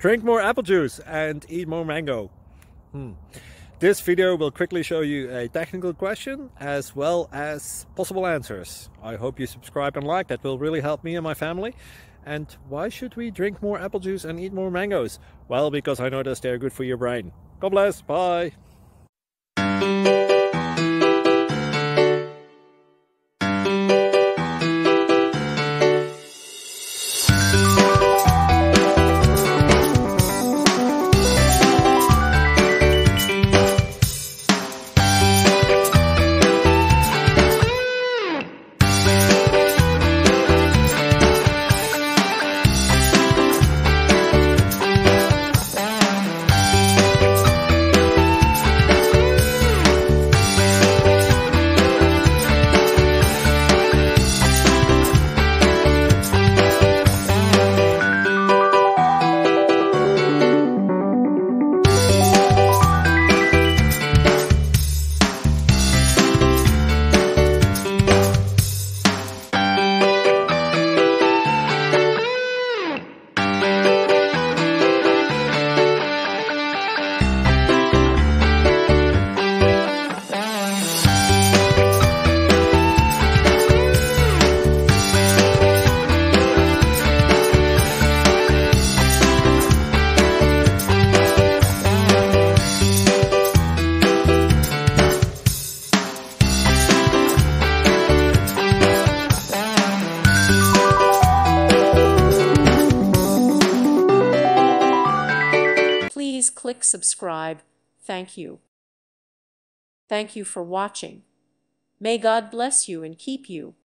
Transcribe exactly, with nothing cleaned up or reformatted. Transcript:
Drink more apple juice and eat more mango. Hmm. This video will quickly show you a technical question as well as possible answers. I hope you subscribe and like, that will really help me and my family. And why should we drink more apple juice and eat more mangoes? Well, because I noticed they're good for your brain. God bless, bye! Please click subscribe. Thank you. Thank you for watching. May God bless you and keep you.